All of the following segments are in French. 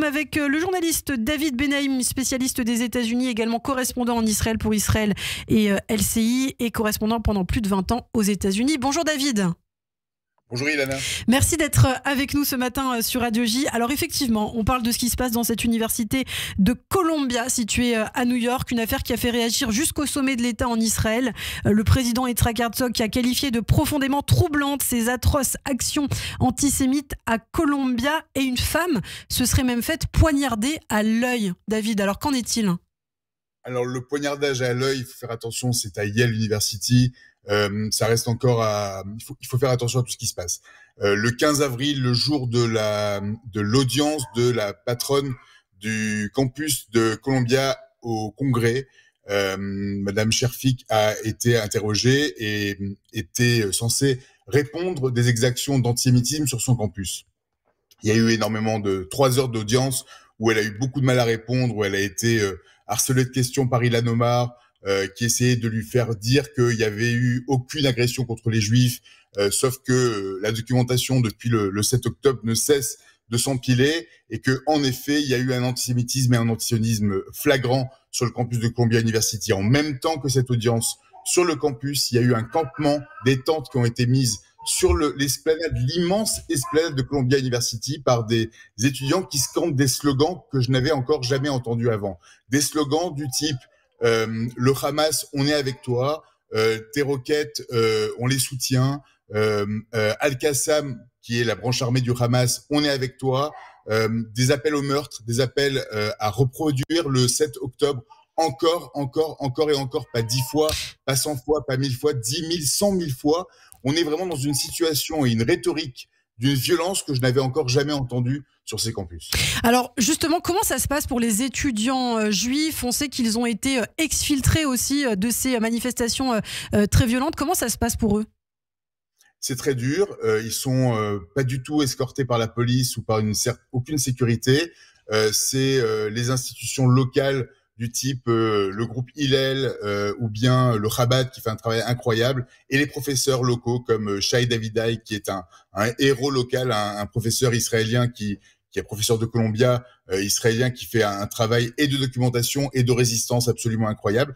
Avec le journaliste David Benaïm, spécialiste des États-Unis, également correspondant en Israël pour Israël et LCI et correspondant pendant plus de 20 ans aux États-Unis. Bonjour David. Bonjour Ilana. Merci d'être avec nous ce matin sur Radio J. Alors effectivement, on parle de ce qui se passe dans cette université de Columbia située à New York, une affaire qui a fait réagir jusqu'au sommet de l'État en Israël. Le président Yitzhak Herzog qui a qualifié de profondément troublantes ces atroces actions antisémites à Columbia, et une femme se serait même faite poignarder à l'œil. David, alors qu'en est-il ? Alors le poignardage à l'œil, il faut faire attention, c'est à Yale University. Ça reste encore il faut faire attention à tout ce qui se passe. Le 15 avril, le jour de l'audience de la patronne du campus de Columbia au Congrès, Madame Sherfik a été interrogée et était censée répondre des exactions d'antisémitisme sur son campus. Il y a eu énormément de 3 heures d'audience où elle a eu beaucoup de mal à répondre, où elle a été harcelée de questions par Ilhan Omar, qui essayait de lui faire dire qu'il y avait eu aucune agression contre les Juifs, sauf que la documentation depuis le 7 octobre ne cesse de s'empiler, et que en effet il y a eu un antisémitisme et un antisionisme flagrant sur le campus de Columbia University. En même temps que cette audience sur le campus, il y a eu un campement, des tentes qui ont été mises sur l'esplanade, l'immense esplanade de Columbia University, par des étudiants qui scandent des slogans que je n'avais encore jamais entendus avant. Des slogans du type le Hamas, on est avec toi, tes roquettes, on les soutient, Al-Qassam, qui est la branche armée du Hamas, on est avec toi, des appels au meurtre, des appels à reproduire le 7 octobre, encore et encore, pas 10 fois, pas 100 fois, pas 1000 fois, 10 000, 100 000 fois. On est vraiment dans une situation et une rhétorique d'une violence que je n'avais encore jamais entendue sur ces campus. Alors justement, comment ça se passe pour les étudiants juifs ? On sait qu'ils ont été exfiltrés aussi de ces manifestations très violentes. Comment ça se passe pour eux ? C'est très dur. Ils sont pas du tout escortés par la police ou par aucune sécurité. C'est les institutions locales du type le groupe Hillel ou bien le Chabad qui fait un travail incroyable, et les professeurs locaux comme Shai Davidai, qui est un héros local, un professeur israélien qui est professeur de Columbia, israélien, qui fait un travail et de documentation et de résistance absolument incroyable.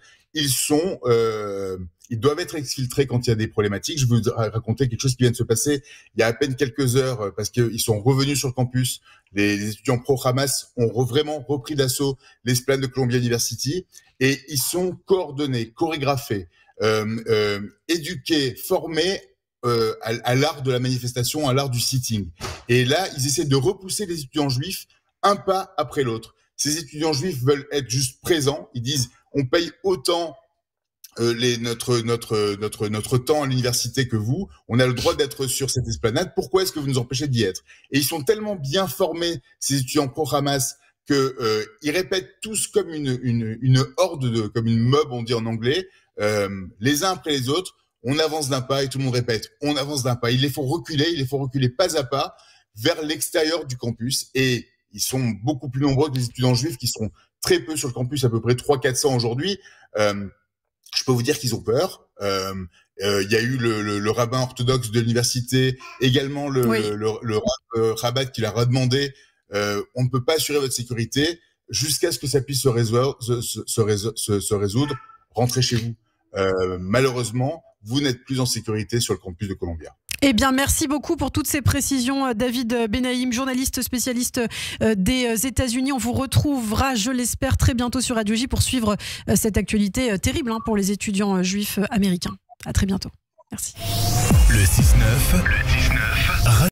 Ils doivent être exfiltrés quand il y a des problématiques. Je vais vous raconter quelque chose qui vient de se passer il y a à peine quelques heures, parce qu'ils sont revenus sur le campus. Les étudiants pro-Hamas ont vraiment repris d'assaut l'esplanade de Columbia University, et ils sont coordonnés, chorégraphés, éduqués, formés à l'art de la manifestation, à l'art du sitting. Et là, ils essaient de repousser les étudiants juifs un pas après l'autre. Ces étudiants juifs veulent être juste présents. Ils disent, on paye autant notre temps à l'université que vous, on a le droit d'être sur cette esplanade, pourquoi est-ce que vous nous empêchez d'y être ? Et ils sont tellement bien formés, ces étudiants pro-Hamas, que ils répètent tous comme une horde, comme une mob, on dit en anglais, les uns après les autres. On avance d'un pas et tout le monde répète, on avance d'un pas. Ils les font reculer pas à pas vers l'extérieur du campus, et ils sont beaucoup plus nombreux que les étudiants juifs qui sont très peu sur le campus, à peu près 300-400 aujourd'hui. Je peux vous dire qu'ils ont peur. Il y a eu le rabbin orthodoxe de l'université, également le rabbin qui leur a demandé on ne peut pas assurer votre sécurité jusqu'à ce que ça puisse se résoudre. Rentrez chez vous. Malheureusement, vous n'êtes plus en sécurité sur le campus de Columbia. Eh bien, merci beaucoup pour toutes ces précisions, David Benaïm, journaliste spécialiste des États-Unis. On vous retrouvera, je l'espère, très bientôt sur Radio J pour suivre cette actualité terrible pour les étudiants juifs américains. À très bientôt. Merci. Le 6-9.